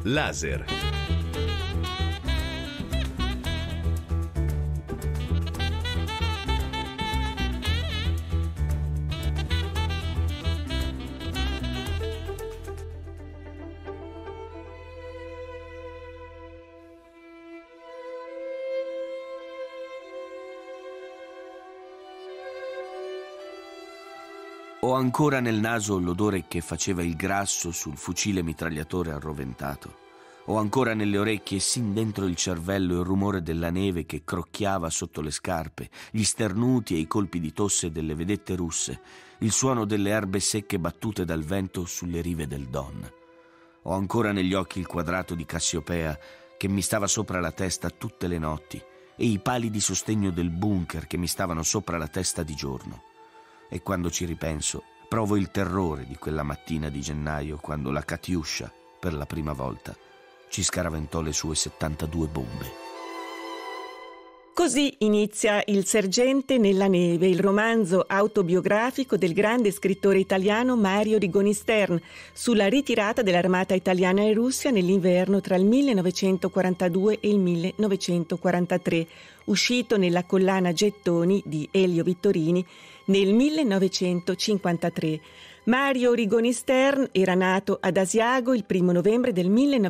Laser. Ho ancora nel naso l'odore che faceva il grasso sul fucile mitragliatore arroventato. Ho ancora nelle orecchie, sin dentro il cervello, il rumore della neve che crocchiava sotto le scarpe, gli sternuti e i colpi di tosse delle vedette russe, il suono delle erbe secche battute dal vento sulle rive del Don. Ho ancora negli occhi il quadrato di Cassiopea che mi stava sopra la testa tutte le notti e i pali di sostegno del bunker che mi stavano sopra la testa di giorno. E quando ci ripenso, provo il terrore di quella mattina di gennaio quando la Katiuscia, per la prima volta, ci scaraventò le sue 72 bombe. Così inizia Il sergente nella neve, il romanzo autobiografico del grande scrittore italiano Mario Rigoni Stern sulla ritirata dell'armata italiana in Russia nell'inverno tra il 1942 e il 1943, uscito nella collana Gettoni di Elio Vittorini nel 1953. Mario Rigoni Stern era nato ad Asiago il 1 novembre del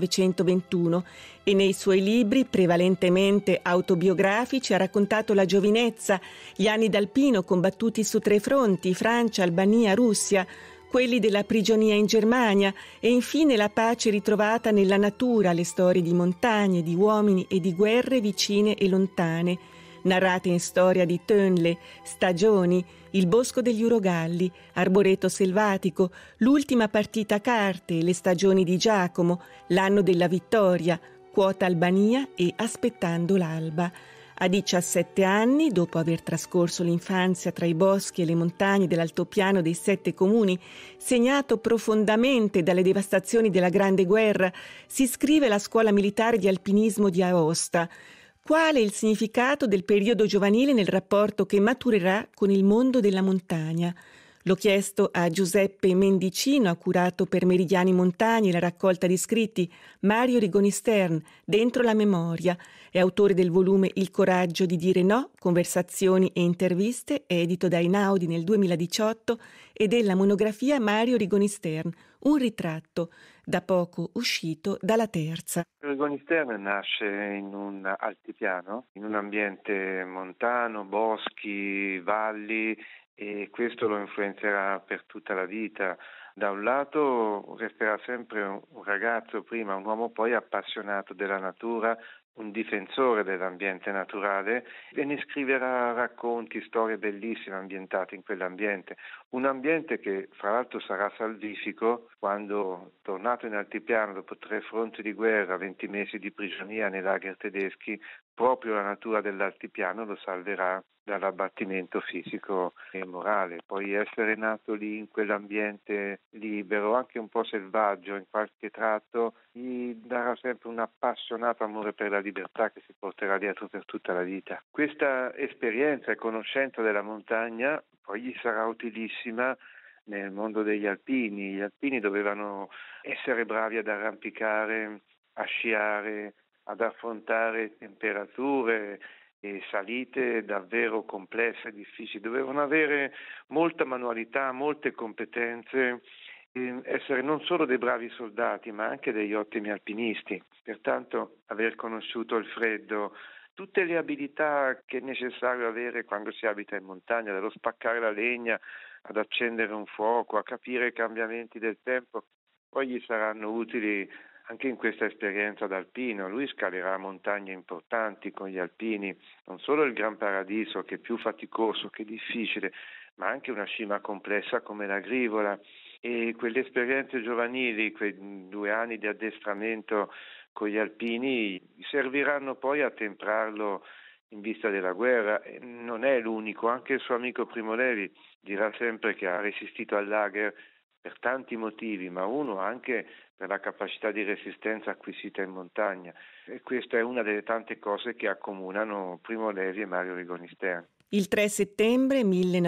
1921 e nei suoi libri, prevalentemente autobiografici, ha raccontato la giovinezza, gli anni d'alpino combattuti su 3 fronti, Francia, Albania, Russia, quelli della prigionia in Germania e infine la pace ritrovata nella natura, le storie di montagne, di uomini e di guerre vicine e lontane, narrate in storia di Tönle, Stagioni, Il bosco degli urogalli, Arboreto selvatico, L'ultima partita a carte, Le stagioni di Giacomo, L'anno della vittoria, Quota Albania e Aspettando l'alba. A 17 anni, dopo aver trascorso l'infanzia tra i boschi e le montagne dell'altopiano dei 7 comuni, segnato profondamente dalle devastazioni della Grande Guerra, si iscrive alla scuola militare di alpinismo di Aosta. Qual è il significato del periodo giovanile nel rapporto che maturerà con il mondo della montagna? L'ho chiesto a Giuseppe Mendicino, ha curato per Meridiani Montagni la raccolta di scritti Mario Rigoni Stern, Dentro la memoria, è autore del volume Il coraggio di dire no, conversazioni e interviste, edito da Einaudi nel 2018, e della monografia Mario Rigoni Stern, un ritratto, da poco uscito dalla Terza. Rigoni Stern nasce in un altipiano, in un ambiente montano, boschi, valli, e questo lo influenzerà per tutta la vita. Da un lato resterà sempre un ragazzo, prima un uomo, poi appassionato della natura, un difensore dell'ambiente naturale, e ne scriverà racconti, storie bellissime ambientate in quell'ambiente. Un ambiente che fra l'altro sarà salvifico quando, tornato in altipiano dopo 3 fronti di guerra, 20 mesi di prigionia nei lager tedeschi, proprio la natura dell'altipiano lo salverà dall'abbattimento fisico e morale. Poi essere nato lì in quell'ambiente libero, anche un po' selvaggio in qualche tratto, gli darà sempre un appassionato amore per la libertà che si porterà dietro per tutta la vita. Questa esperienza e conoscenza della montagna poi gli sarà utilissima nel mondo degli alpini. Gli alpini dovevano essere bravi ad arrampicare, a sciare, ad affrontare temperature e salite davvero complesse e difficili. Dovevano avere molta manualità, molte competenze, essere non solo dei bravi soldati ma anche degli ottimi alpinisti. Pertanto aver conosciuto il freddo, tutte le abilità che è necessario avere quando si abita in montagna, dallo spaccare la legna ad accendere un fuoco, a capire i cambiamenti del tempo, poi gli saranno utili anche in questa esperienza d'alpino. Lui scalerà montagne importanti con gli alpini, non solo il Gran Paradiso, che è più faticoso, che difficile, ma anche una cima complessa come la Grivola. E quelle esperienze giovanili, quei 2 anni di addestramento con gli alpini, serviranno poi a temprarlo in vista della guerra. E non è l'unico, anche il suo amico Primo Levi dirà sempre che ha resistito al lager per tanti motivi, ma uno anche per la capacità di resistenza acquisita in montagna. E questa è una delle tante cose che accomunano Primo Levi e Mario Rigoni Stern. Il 3 settembre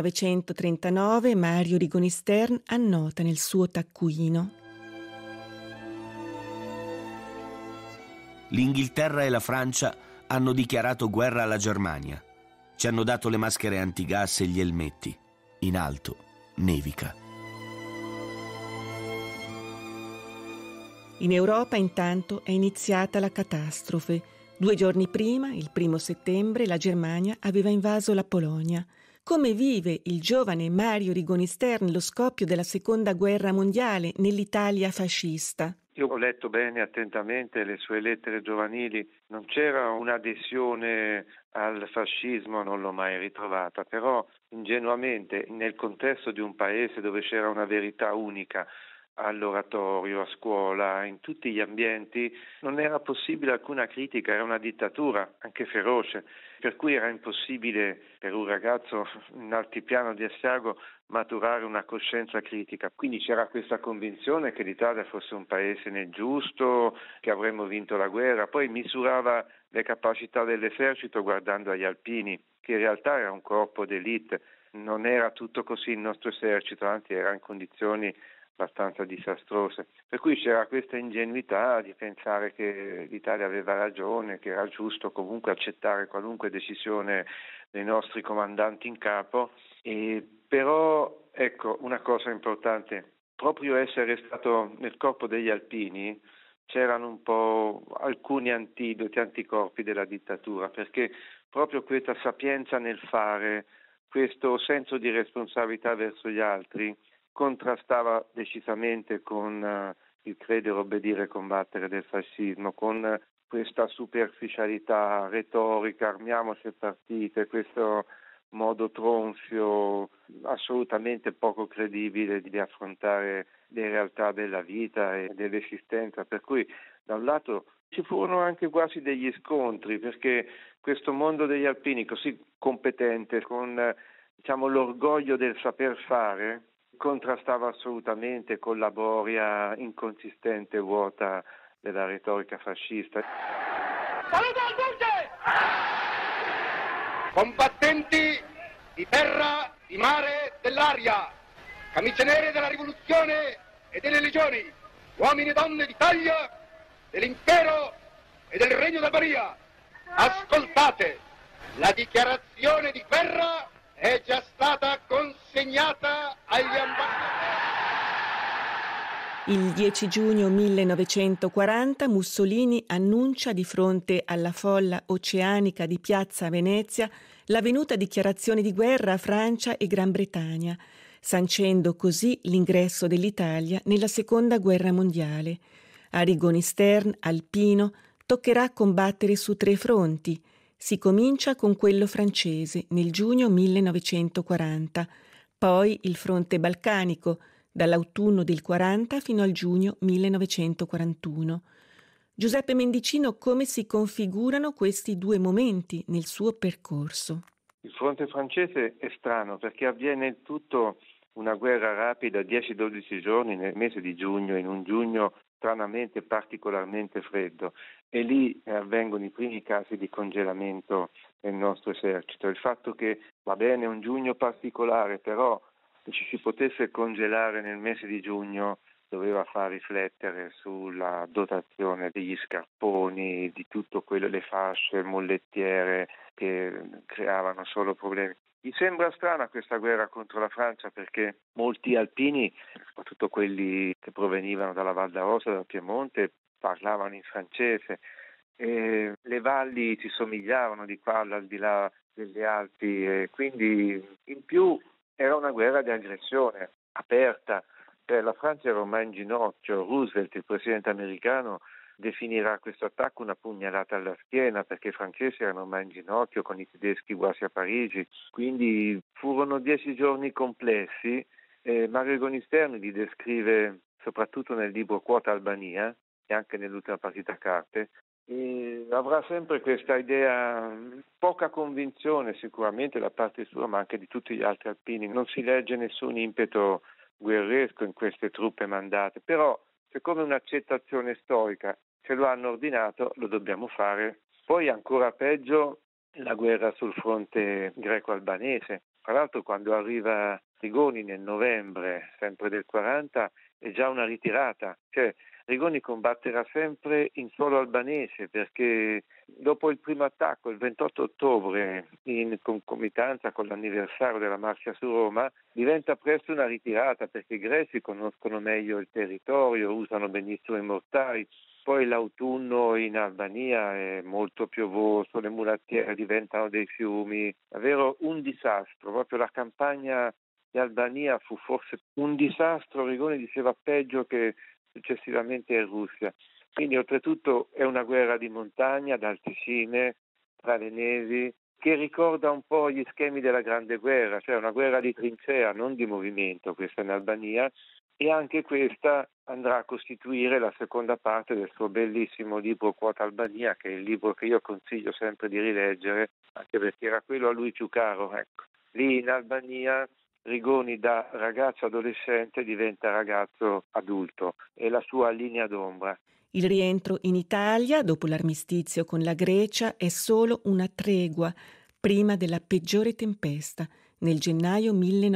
1939 Mario Rigoni Stern annota nel suo taccuino: L'Inghilterra e la Francia hanno dichiarato guerra alla Germania. Ci hanno dato le maschere antigas e gli elmetti. In alto nevica. In Europa intanto è iniziata la catastrofe. 2 giorni prima, il 1° settembre, la Germania aveva invaso la Polonia. Come vive il giovane Mario Rigoni Stern lo scoppio della Seconda Guerra Mondiale nell'Italia fascista? Io ho letto bene attentamente le sue lettere giovanili, non c'era un'adesione al fascismo, non l'ho mai ritrovata, però ingenuamente nel contesto di un paese dove c'era una verità unica, all'oratorio, a scuola, in tutti gli ambienti, non era possibile alcuna critica, era una dittatura, anche feroce, per cui era impossibile per un ragazzo in altipiano di Asiago maturare una coscienza critica. Quindi c'era questa convinzione che l'Italia fosse un paese nel giusto, che avremmo vinto la guerra, poi misurava le capacità dell'esercito guardando agli alpini, che in realtà era un corpo d'élite, non era tutto così il nostro esercito, anzi era in condizioni abbastanza disastrose, per cui c'era questa ingenuità di pensare che l'Italia aveva ragione, che era giusto comunque accettare qualunque decisione dei nostri comandanti in capo, però ecco una cosa importante, proprio essere stato nel corpo degli alpini c'erano un po' alcuni antidoti, anticorpi della dittatura, perché proprio questa sapienza nel fare, questo senso di responsabilità verso gli altri contrastava decisamente con il credere, obbedire e combattere del fascismo, con questa superficialità retorica, armiamoci le partite, questo modo tronfio assolutamente poco credibile di affrontare le realtà della vita e dell'esistenza, per cui da un lato ci furono anche quasi degli scontri, perché questo mondo degli alpini così competente, con l'orgoglio del saper fare, contrastava assolutamente con la boria inconsistente e vuota della retorica fascista. Saluto al Duce! Combattenti di terra, di mare, dell'aria, camicie nere della rivoluzione e delle legioni, uomini e donne d'Italia, dell'impero e del regno d'Albania, ascoltate, la dichiarazione di guerra è già stata consegnata agli ambasciatori. Il 10 giugno 1940 Mussolini annuncia di fronte alla folla oceanica di Piazza Venezia la venuta dichiarazione di guerra a Francia e Gran Bretagna, sancendo così l'ingresso dell'Italia nella Seconda Guerra Mondiale. A Rigoni Stern, alpino, toccherà combattere su 3 fronti. Si comincia con quello francese nel giugno 1940, poi il fronte balcanico dall'autunno del 40 fino al giugno 1941. Giuseppe Mendicino, come si configurano questi 2 momenti nel suo percorso? Il fronte francese è strano perché avviene tutto una guerra rapida, 10-12 giorni nel mese di giugno, in un giugno stranamente particolarmente freddo, e lì avvengono i primi casi di congelamento nel nostro esercito. Il fatto che va bene un giugno particolare, però ci si potesse congelare nel mese di giugno doveva far riflettere sulla dotazione degli scarponi, di tutto quello, le fasce, mollettiere che creavano solo problemi. Mi sembra strana questa guerra contro la Francia perché molti alpini, soprattutto quelli che provenivano dalla Val d'Aosta, dal Piemonte, parlavano in francese e le valli si somigliavano di qua al di là delle Alpi e quindi in più era una guerra di aggressione aperta. La Francia era ormai in ginocchio. Roosevelt, il presidente americano, definirà questo attacco una pugnalata alla schiena perché i francesi erano ormai in ginocchio con i tedeschi quasi a Parigi. Quindi furono 10 giorni complessi. Mario Rigoni Stern li descrive soprattutto nel libro Quota Albania e anche nell'ultima partita a carte. E avrà sempre questa idea, poca convinzione sicuramente da parte sua ma anche di tutti gli altri alpini. Non si legge nessun impeto guerresco in queste truppe mandate, però c'è come un'accettazione storica, se lo hanno ordinato lo dobbiamo fare. Poi ancora peggio la guerra sul fronte greco-albanese. Tra l'altro quando arriva Rigoni nel novembre, sempre del 40, è già una ritirata, cioè Rigoni combatterà sempre in suolo albanese perché dopo il primo attacco, il 28 ottobre, in concomitanza con l'anniversario della marcia su Roma, diventa presto una ritirata perché i greci conoscono meglio il territorio, usano benissimo i mortai. Poi l'autunno in Albania è molto piovoso, le mulattiere diventano dei fiumi, davvero un disastro, proprio la campagna di Albania fu forse un disastro, Rigoni diceva peggio che successivamente in Russia. Quindi oltretutto è una guerra di montagna, ad altissime, tra le nevi, che ricorda un po' gli schemi della Grande Guerra, cioè una guerra di trincea, non di movimento, questa in Albania, e anche questa andrà a costituire la seconda parte del suo bellissimo libro Quota Albania, che è il libro che io consiglio sempre di rileggere, anche perché era quello a lui più caro. Ecco. Lì in Albania Rigoni da ragazzo adolescente diventa ragazzo adulto, è la sua linea d'ombra. Il rientro in Italia, dopo l'armistizio con la Grecia, è solo una tregua prima della peggiore tempesta, nel gennaio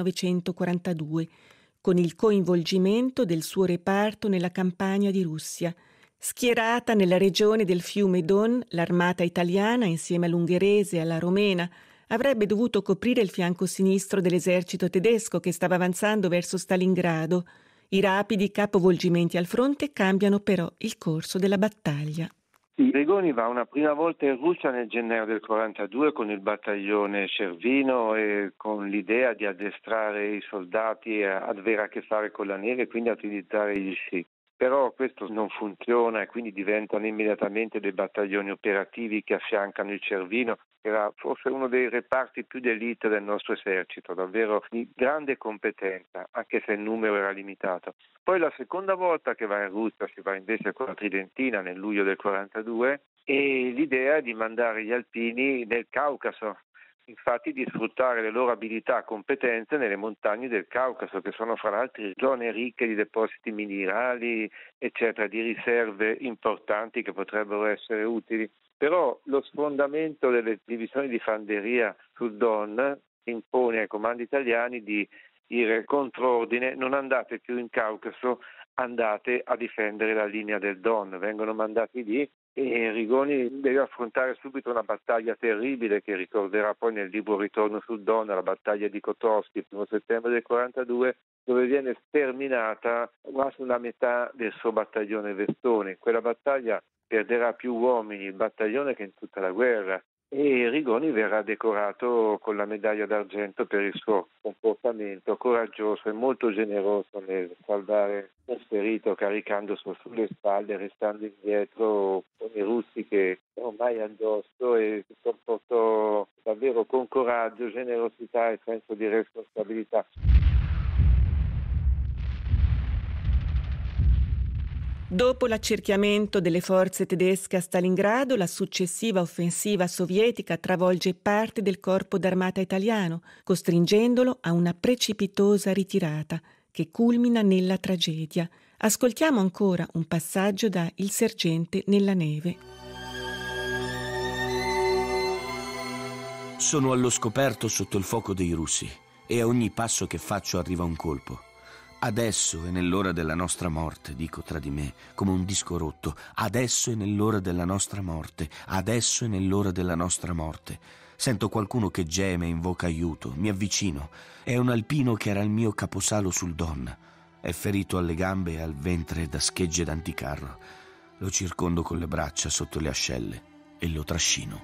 1942, con il coinvolgimento del suo reparto nella campagna di Russia. Schierata nella regione del fiume Don, l'armata italiana, insieme all'ungherese e alla romena, avrebbe dovuto coprire il fianco sinistro dell'esercito tedesco che stava avanzando verso Stalingrado. I rapidi capovolgimenti al fronte cambiano però il corso della battaglia. Rigoni va una prima volta in Russia nel gennaio del 42 con il battaglione Cervino e con l'idea di addestrare i soldati ad avere a che fare con la neve e quindi a utilizzare gli sci. Però questo non funziona e quindi diventano immediatamente dei battaglioni operativi che affiancano il Cervino, che era forse uno dei reparti più d'élite del nostro esercito, davvero di grande competenza, anche se il numero era limitato. Poi la seconda volta che va in Russia si va invece con la Tridentina nel luglio del 42 e l'idea è di mandare gli alpini nel Caucaso. Infatti di sfruttare le loro abilità e competenze nelle montagne del Caucaso, che sono fra l'altro zone ricche di depositi minerali, eccetera, di riserve importanti che potrebbero essere utili. Però lo sfondamento delle divisioni di fanteria sul Don impone ai comandi italiani di dire controordine: non andate più in Caucaso, andate a difendere la linea del Don. Vengono mandati lì e Rigoni deve affrontare subito una battaglia terribile che ricorderà poi nel libro Ritorno sul Don, la battaglia di Kotovsky, il 1 settembre del 42, dove viene sterminata quasi una metà del suo battaglione Vestone. In quella battaglia perderà più uomini il battaglione che in tutta la guerra e Rigoni verrà decorato con la medaglia d'argento per il suo comportamento coraggioso e molto generoso nel salvare un ferito caricando sulle spalle, restando indietro con i russi che ormai addosso, e si comportò davvero con coraggio, generosità e senso di responsabilità. Dopo l'accerchiamento delle forze tedesche a Stalingrado, la successiva offensiva sovietica travolge parte del corpo d'armata italiano, costringendolo a una precipitosa ritirata che culmina nella tragedia. Ascoltiamo ancora un passaggio da Il sergente nella neve. Sono allo scoperto sotto il fuoco dei russi e a ogni passo che faccio arriva un colpo. Adesso è nell'ora della nostra morte, dico tra di me, come un disco rotto. Adesso è nell'ora della nostra morte, adesso è nell'ora della nostra morte. Sento qualcuno che geme e invoca aiuto, mi avvicino. È un alpino che era il mio caposalo sul Don. È ferito alle gambe e al ventre da schegge d'anticarro. Lo circondo con le braccia sotto le ascelle e lo trascino.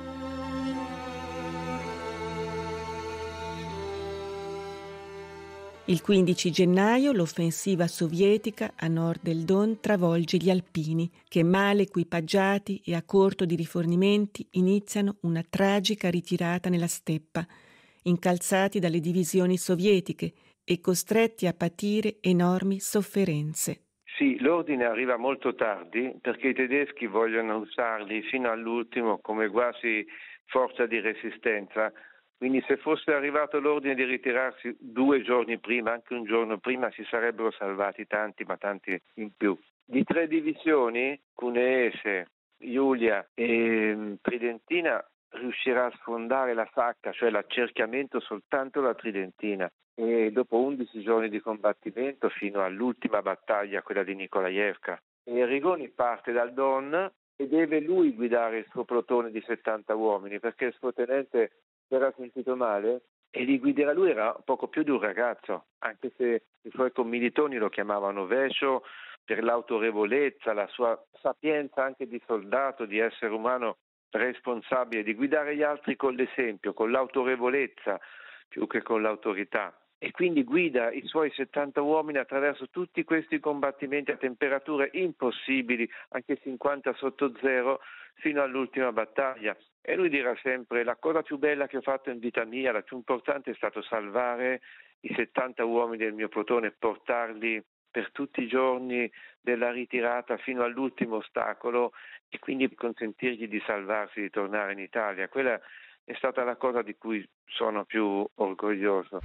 Il 15 gennaio l'offensiva sovietica a nord del Don travolge gli alpini che, male equipaggiati e a corto di rifornimenti, iniziano una tragica ritirata nella steppa, incalzati dalle divisioni sovietiche e costretti a patire enormi sofferenze. Sì, l'ordine arriva molto tardi perché i tedeschi vogliono usarli fino all'ultimo come quasi forza di resistenza. Quindi se fosse arrivato l'ordine di ritirarsi 2 giorni prima, anche un giorno prima, si sarebbero salvati tanti, ma tanti in più. Di 3 divisioni, Cuneese, Giulia e Tridentina, riuscirà a sfondare la sacca, cioè l'accerchiamento, soltanto la Tridentina. E dopo 11 giorni di combattimento fino all'ultima battaglia, quella di Nikolaevka. E Rigoni parte dal Don e deve lui guidare il suo plotone di 70 uomini, perché il suo tenente si era sentito male e li guiderà lui, era poco più di un ragazzo, anche se i suoi commilitoni lo chiamavano Vescio per l'autorevolezza, la sua sapienza anche di soldato, di essere umano responsabile, di guidare gli altri con l'esempio, con l'autorevolezza più che con l'autorità. E quindi guida i suoi 70 uomini attraverso tutti questi combattimenti a temperature impossibili, anche 50 sotto zero, fino all'ultima battaglia. E lui dirà sempre: la cosa più bella che ho fatto in vita mia, la più importante, è stato salvare i 70 uomini del mio plotone e portarli per tutti i giorni della ritirata fino all'ultimo ostacolo e quindi consentirgli di salvarsi, di tornare in Italia. Quella è stata la cosa di cui sono più orgoglioso.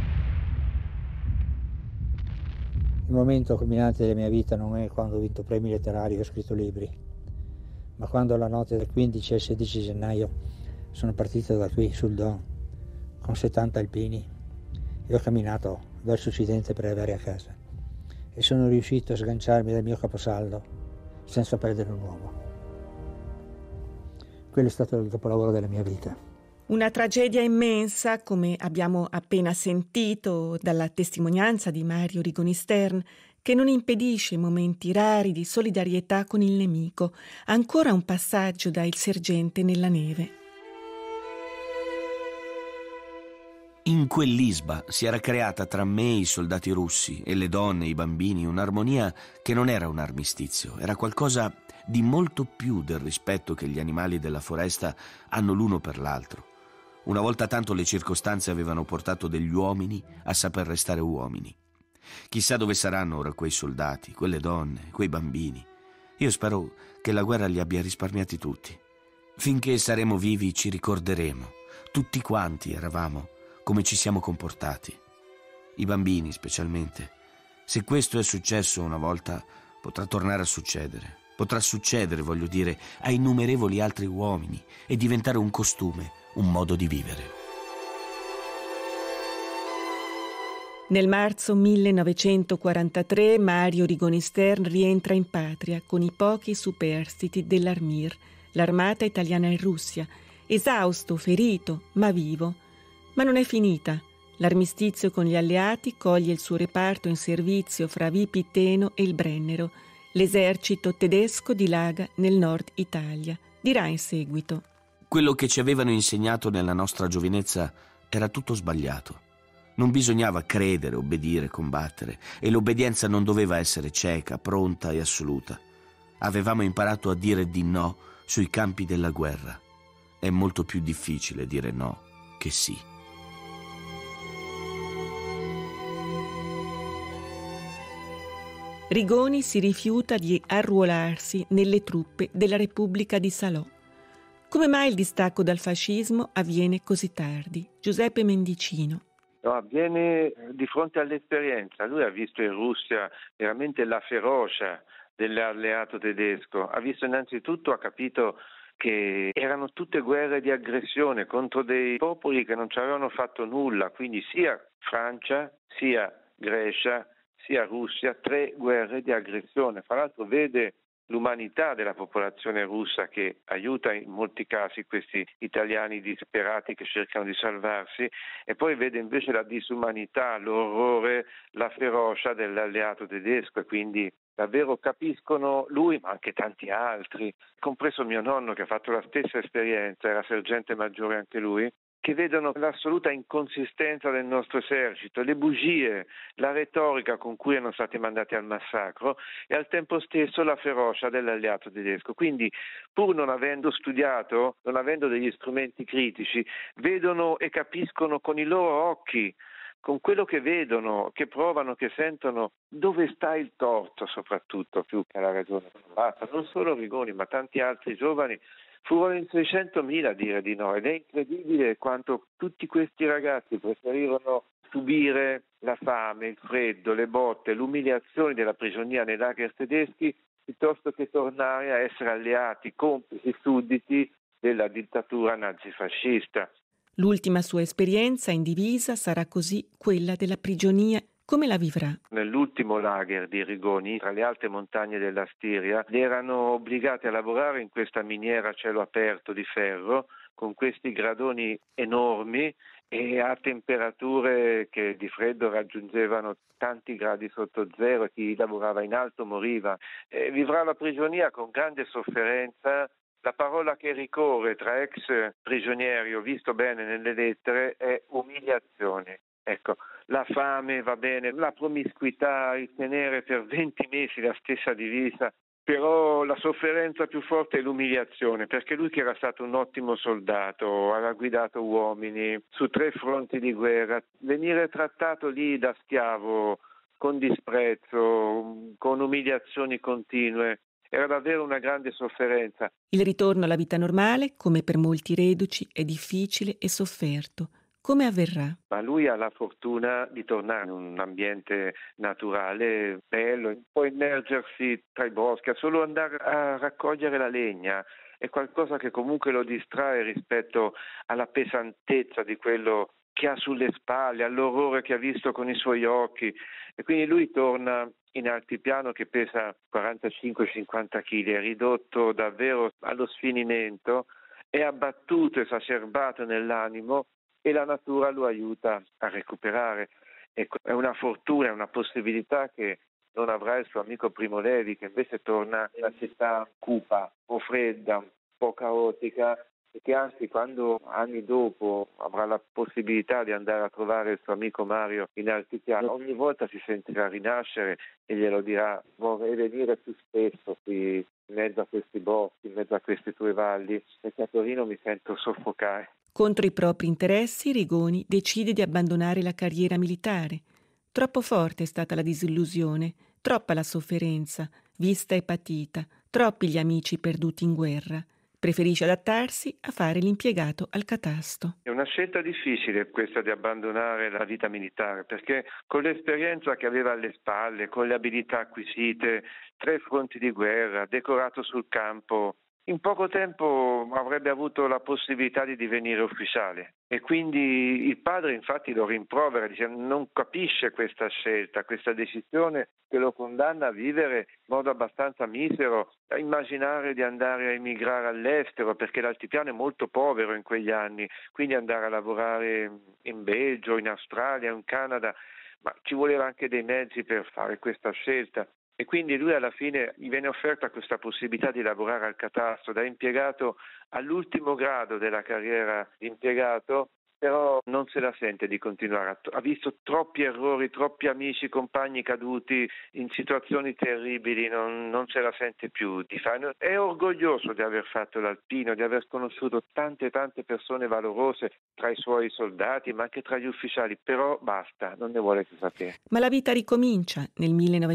Il momento culminante della mia vita non è quando ho vinto premi letterari e ho scritto libri, ma quando la notte del 15 al 16 gennaio sono partito da qui sul Don con 70 alpini e ho camminato verso occidente per arrivare a casa e sono riuscito a sganciarmi dal mio caposaldo senza perdere un uomo. Quello è stato il capolavoro della mia vita. Una tragedia immensa, come abbiamo appena sentito dalla testimonianza di Mario Rigoni Stern, che non impedisce momenti rari di solidarietà con il nemico. Ancora un passaggio da Il sergente nella neve. In quell'isba si era creata tra me e i soldati russi e le donne e i bambini un'armonia che non era un armistizio, era qualcosa di molto più del rispetto che gli animali della foresta hanno l'uno per l'altro. Una volta tanto le circostanze avevano portato degli uomini a saper restare uomini. Chissà dove saranno ora quei soldati, quelle donne, quei bambini. Io spero che la guerra li abbia risparmiati tutti. Finché saremo vivi ci ricorderemo, tutti quanti eravamo, come ci siamo comportati. I bambini specialmente. Se questo è successo una volta, potrà tornare a succedere. Potrà succedere, voglio dire, a innumerevoli altri uomini e diventare un costume, un modo di vivere. Nel marzo 1943 Mario Rigoni Stern rientra in patria con i pochi superstiti dell'Armir, l'armata italiana in Russia, esausto, ferito, ma vivo. Ma non è finita. L'armistizio con gli alleati coglie il suo reparto in servizio fra Vipiteno e il Brennero. L'esercito tedesco dilaga nel nord Italia. Dirà in seguito: quello che ci avevano insegnato nella nostra giovinezza era tutto sbagliato. Non bisognava credere, obbedire, combattere, e l'obbedienza non doveva essere cieca, pronta e assoluta. Avevamo imparato a dire di no sui campi della guerra. È molto più difficile dire no che sì. Rigoni si rifiuta di arruolarsi nelle truppe della Repubblica di Salò. Come mai il distacco dal fascismo avviene così tardi? Giuseppe Mendicino. No, avviene di fronte all'esperienza. Lui ha visto in Russia veramente la ferocia dell'alleato tedesco. Ha visto innanzitutto, ha capito che erano tutte guerre di aggressione contro dei popoli che non ci avevano fatto nulla, quindi sia Francia, sia Grecia, sia Russia, 3 guerre di aggressione. Fra l'altro vede l'umanità della popolazione russa che aiuta in molti casi questi italiani disperati che cercano di salvarsi, e poi vede invece la disumanità, l'orrore, la ferocia dell'alleato tedesco, e quindi davvero capiscono lui, ma anche tanti altri, compreso mio nonno che ha fatto la stessa esperienza, era sergente maggiore anche lui, che vedono l'assoluta inconsistenza del nostro esercito, le bugie, la retorica con cui erano stati mandati al massacro e al tempo stesso la ferocia dell'alleato tedesco. Quindi, pur non avendo studiato, non avendo degli strumenti critici, vedono e capiscono con i loro occhi, con quello che vedono, che provano, che sentono, dove sta il torto soprattutto, più che la ragione. Basta, non solo Rigoni, ma tanti altri giovani furono in 600.000 a dire di no, ed è incredibile quanto tutti questi ragazzi preferirono subire la fame, il freddo, le botte, l'umiliazione della prigionia nei lager tedeschi piuttosto che tornare a essere alleati, complici, sudditi della dittatura nazifascista. L'ultima sua esperienza in divisa sarà così quella della prigionia. Come la vivrà? Nell'ultimo lager di Rigoni, tra le alte montagne della Stiria, erano obbligati a lavorare in questa miniera a cielo aperto di ferro, con questi gradoni enormi e a temperature che di freddo raggiungevano tanti gradi sotto zero. Chi lavorava in alto moriva. Vivrà la prigionia con grande sofferenza. La parola che ricorre tra ex prigionieri, ho visto bene nelle lettere, è umiliazione. Ecco, la fame va bene, la promiscuità, il tenere per 20 mesi la stessa divisa, però la sofferenza più forte è l'umiliazione, perché lui che era stato un ottimo soldato, aveva guidato uomini su 3 fronti di guerra, venire trattato lì da schiavo con disprezzo, con umiliazioni continue, era davvero una grande sofferenza. Il ritorno alla vita normale, come per molti reduci, è difficile e sofferto. Come avverrà? Ma lui ha la fortuna di tornare in un ambiente naturale, bello, può immergersi tra i boschi, solo andare a raccogliere la legna. È qualcosa che comunque lo distrae rispetto alla pesantezza di quello che ha sulle spalle, all'orrore che ha visto con i suoi occhi. E quindi lui torna in altipiano che pesa 45-50 kg, è ridotto davvero allo sfinimento, è abbattuto, esacerbato nell'animo, e la natura lo aiuta a recuperare. Ecco, è una fortuna, è una possibilità che non avrà il suo amico Primo Levi, che invece torna in una città cupa, un po' fredda, un po' caotica, e che anzi quando anni dopo avrà la possibilità di andare a trovare il suo amico Mario in altipiano, ogni volta si sentirà rinascere e glielo dirà: vorrei venire più spesso qui in mezzo a questi boschi, in mezzo a queste tue valli, perché a Torino mi sento soffocare. Contro i propri interessi, Rigoni decide di abbandonare la carriera militare. Troppo forte è stata la disillusione, troppa la sofferenza, vista e patita, troppi gli amici perduti in guerra. Preferisce adattarsi a fare l'impiegato al catasto. È una scelta difficile questa di abbandonare la vita militare, perché con l'esperienza che aveva alle spalle, con le abilità acquisite, 3 fronti di guerra, decorato sul campo, in poco tempo avrebbe avuto la possibilità di divenire ufficiale. E quindi il padre infatti lo rimprovera, dice: non capisce questa scelta, questa decisione che lo condanna a vivere in modo abbastanza misero, a immaginare di andare a emigrare all'estero, perché l'altipiano è molto povero in quegli anni, quindi andare a lavorare in Belgio, in Australia, in Canada, ma ci voleva anche dei mezzi per fare questa scelta. E quindi lui alla fine gli viene offerta questa possibilità di lavorare al catasto da impiegato all'ultimo grado della carriera di impiegato, però non se la sente di continuare. Ha visto troppi errori, troppi amici, compagni caduti in situazioni terribili, non se la sente più di fare. È orgoglioso di aver fatto l'alpino, di aver conosciuto tante persone valorose tra i suoi soldati, ma anche tra gli ufficiali, però basta, non ne vuole più sapere. Ma la vita ricomincia. Nel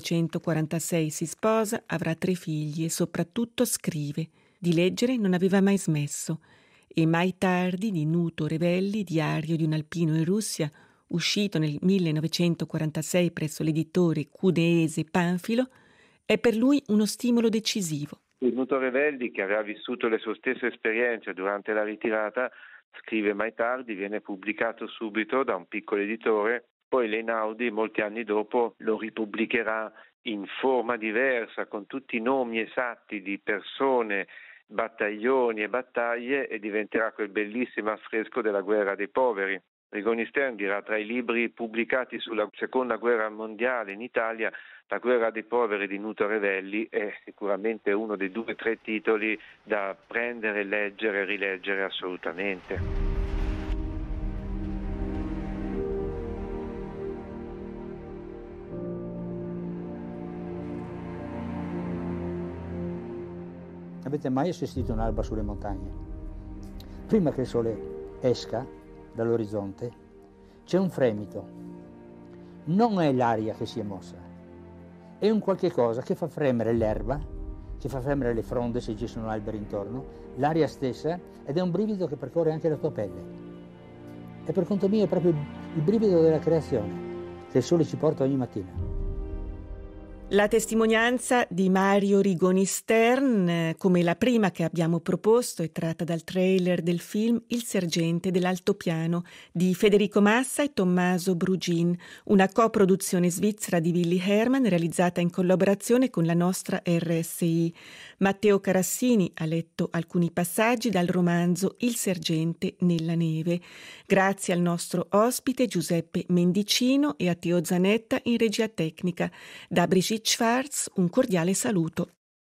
1946 si sposa, avrà 3 figli e soprattutto scrive. Di leggere non aveva mai smesso. E Mai tardi di Nuto Revelli, diario di un alpino in Russia, uscito nel 1946 presso l'editore cuneese Panfilo, è per lui uno stimolo decisivo. Il Nuto Revelli, che aveva vissuto le sue stesse esperienze durante la ritirata, scrive Mai tardi, viene pubblicato subito da un piccolo editore, poi l'Einaudi molti anni dopo lo ripubblicherà in forma diversa, con tutti i nomi esatti di persone, battaglioni e battaglie, e diventerà quel bellissimo affresco della guerra dei poveri. Rigoni Stern dirà: tra i libri pubblicati sulla seconda guerra mondiale in Italia, la guerra dei poveri di Nuto Revelli è sicuramente uno dei 2 o 3 titoli da prendere, leggere e rileggere assolutamente. Avete mai assistito a un'alba sulle montagne? Prima che il sole esca dall'orizzonte c'è un fremito. Non è l'aria che si è mossa, è un qualche cosa che fa fremere l'erba, che fa fremere le fronde se ci sono alberi intorno, l'aria stessa, ed è un brivido che percorre anche la tua pelle. E per conto mio è proprio il brivido della creazione che il sole ci porta ogni mattina. La testimonianza di Mario Rigoni Stern, come la prima che abbiamo proposto, è tratta dal trailer del film Il sergente dell'altopiano di Federico Massa e Tommaso Brugin, una coproduzione svizzera di Willy Hermann realizzata in collaborazione con la nostra RSI. Matteo Carassini ha letto alcuni passaggi dal romanzo Il sergente nella neve. Grazie al nostro ospite Giuseppe Mendicino e a Teo Zanetta in regia tecnica. Da Brigitte Schwarz un cordiale saluto.